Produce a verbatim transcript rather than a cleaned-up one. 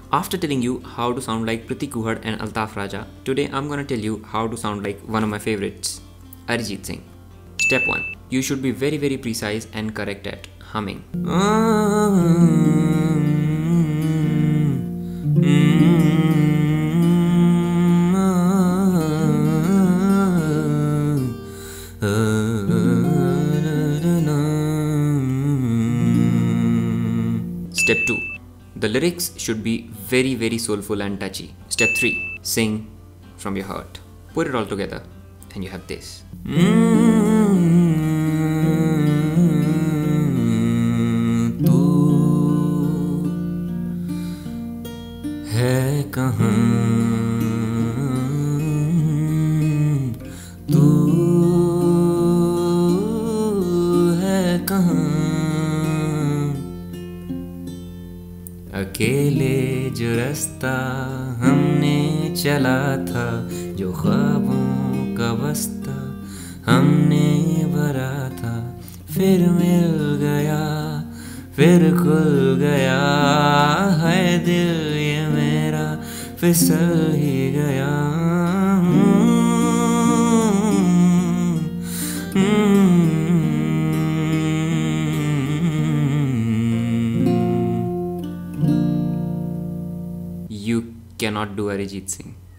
After telling you how to sound like Priti Kuhad and Altaf Raja, today I'm gonna tell you how to sound like one of my favorites, Arijit Singh. Step one. You should be very very precise and correct at humming. Step two. The lyrics should be very very soulful and touchy. Step three. Sing from your heart. Put it all together and you have this. तू है कहाँ, तू है कहाँ, अकेले जो रास्ता हमने चला था, जो ख्वाबों का बस्ता हमने भरा था, फिर मिल गया फिर खुल गया है दिल ये मेरा फिसल ही गया। You cannot do Arijit Singh.